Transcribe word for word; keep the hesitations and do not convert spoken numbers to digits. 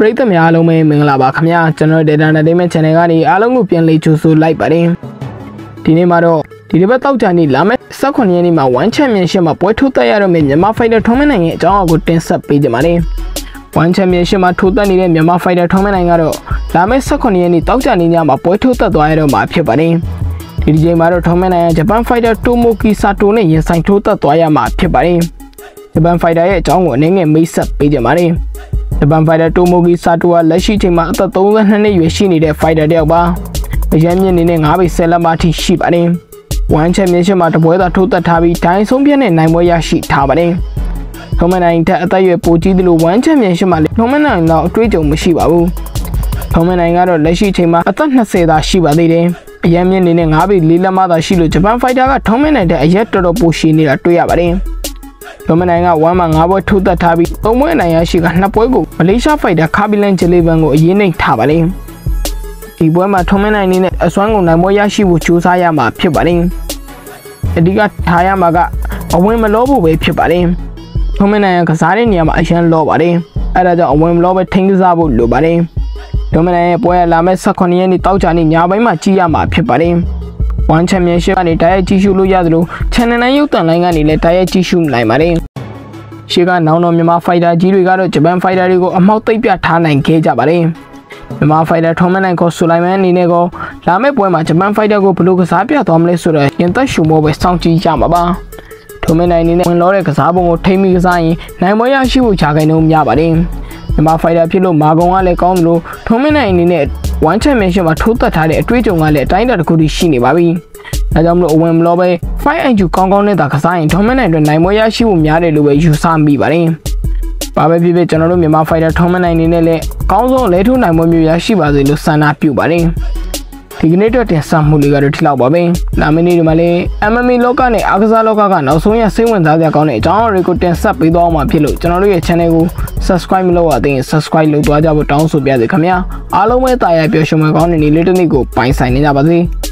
ရိသတ်များအားလုံးပဲမင်္ဂလာပါခင်ဗျာကျွန်တော်ဒေတာနာဒေးမဲ့ channel ကနေအားလုံးကိုပြန်လည်ကြိုဆိုလိုက်ပါတယ်ဒီနေ့မှာတော့ဒီတစ်ပတ်တောက်ကြနေ့လာမယ့်၁၇ရက်နေ့မှာ One Championship မှာပွဲထိုးတက်ရတော့မယ့်မြန်မာ Fighter ထုံးမနိုင်ရဲ့အကြောင်းအကိုတင်ဆက်ပေးကြပါမယ် One Championship မှာထိုးတက်နေတဲ့မြန်မာ Fighter ထုံးမနိုင်ကတော့လာမယ့်၁၇ရက်နေ့တောက်ကြနေ့ညမှာပွဲထိုးတက်သွားရတော့မှာဖြစ်ပါတယ်ဒီဒီချိန်မှာတော့ထုံးမနိုင်ရဲ့ဂျပန် Fighter Tomoki Sato နဲ့ရင်ဆိုင်ထိုးတက်သွားရမှာဖြစ်ပါတယ်ဂျပန် Fighter ရဲ့အကြောင်းကိုအနေနဲ့မိတ်ဆက်ပေးကြပါမယ်ဂျပန် Fighter Tomoki Sato ကလက်ရှိချိန်မှာအသက်၃၂နှစ်ရွယ်ရှိနေတဲ့ Fighter တယောက်ပါအရန်မြင့်နေတဲ့၅ပေ၁၀လက်မထိရှိပါတယ်One Championship မှာတပွဲသာထိုးတက်ထားပြီးဒိုင်းဆုံးပြတ်နဲ့နိုင်ပွဲရရှိထားပါတယ်ထုံးမနိုင်တဲ့အသက်အရွယ်ပိုကြီးသလို One Championship မှာထုံးမနိုင်တော့အတွေ့အကြုံမရှိပါဘူးထုံးမနိုင်ကတော့လက်ရှိချိန်မှာအသက်၂၀သာရှိပါသေးတယ်အရန်မြင့်နေတဲ့၅ပေ၄လက်မသာရှိလို့ဂျပန် Fighter ကထုံးမနိုင်တဲ့အရက်တော်တော်ပိုရှိနေတာတွေ့ရပါတယ်ထုံးမနိုင်ကoneမှာ၅ပွဲထိုးတက်ထားပြီး၃ပွဲနိုင်ရရှိက၂ပွဲကိုမလေးရှား Fighter ခါဘီလန်ဂျလီဗန်ကိုအရင်နှိပ်ထားပါတယ်ဒီပွဲမှာထုံးမနိုင်နေနဲ့အစွမ်းကုန်နိုင်ပွဲရရှိဖို့ကြိုးစားရမှာဖြစ်ပါတယ်အဓိကထားရမှာကအဝင်မလောဖို့ပဲဖြစ်ပါတယ်ထုံးမနိုင်ကစားတဲ့နေရာမှာအရန်လောပါတယ်အဲဒါကြောင့်အဝင်မလောပဲထိန်းကစားဖို့လိုပါတယ်ထုံးမနိုင်ရဲ့ပွဲလာမဲ့၁၇ရက်နေ့တောက်ကြနေ့ညပိုင်းမှာကြည့်ရမှာဖြစ်ပါတယ်One Championship ကနေတိုက်ရိုက်ကြည့်ရှုလို့ရသလို Channel နineရုပ်သံလိုင်းကနေလည်းတိုက်ရိုက်ကြည့်ရှုနိုင်ပါတယ်ရှေ့ကနောင်တော်မြန်မာ Fighter ကြီးတွေကတော့ဂျပန် Fighter တွေကိုအမှောက်သိပ်ပြထားနိုင်ခဲ့ကြပါတယ်မြန်မာ Fighter ထုံးမနိုင်ကိုဆိုလိုက်မန်အနေနဲ့ကိုလာမယ့်ပွဲမှာဂျပန် Fighter ကိုဘယ်လိုကစားပြသွားမလဲဆိုတော့ရင်သက်ရှုမောပဲစောင့်ကြည့်ကြမှာပါထုံးမနိုင်အနေနဲ့ဝင်လောတဲ့ကစားပုံကိုထိမ့်မိကစားရင်နိုင်ပွဲရရှိဖို့ခြာခိုင်နှုန်းများပါတယ်မြန်မာ Fighter ဖြစ်လို့မာကုံကလည်းကောင်းတယ်လို့ထုံးမနိုင်အနေနဲ့ One Championship မှာထိုးတက်ထားတဲ့အတွေ့အကြုံကလည်းအတိုင်းအတာတစ်ခုတည်းရှိနေပါပြီ။ဒါကြောင့်မလို့အဝင်မလို့ပဲ five I Q ကောင်းကောင်းနဲ့သာကစားရင်ထုံးမနိုင်အတွက်နိုင်ပွဲရရှိဖို့များတယ်လို့ပဲယူဆမိပါတယ်။ဘာပဲဖြစ်ဖြစ်ကျွန်တော်တို့မြန်မာ Fighter ထုံးမနိုင်နေနဲ့လည်းအကောင်းဆုံးလဲထိုးနိုင်ပွဲမျိုးရရှိပါစေလို့ဆန္ဒပြုပါတယ်။ဒီကနေ့တော့တင်ဆက်မှုလေးကတော့ဒီလောက်ပါပဲ။လာမယ့်နေ့ဒီမှာလည်း M M A လောကနဲ့အားကစားလောကကနောက်ဆုံးရစိတ်ဝင်စားစရာကောင်းတဲ့အကြောင်းအရာတွေကိုတင်ဆက်ပေးသွားမှာဖြစ်လို့ကျွန်တော်တို့ရဲ့ channel ကို subscribe မလုပ်ရသေးရင် subscribe လုပ်သွားကြဖို့တောင်းဆိုပါရစေခင်ဗျာအားလုံးပဲတာယာပျော်ရွှင်မှုကောင်းတဲ့နေ့လေးတစ်နေ့ကိုပိုင်ဆိုင်နေကြပါစေ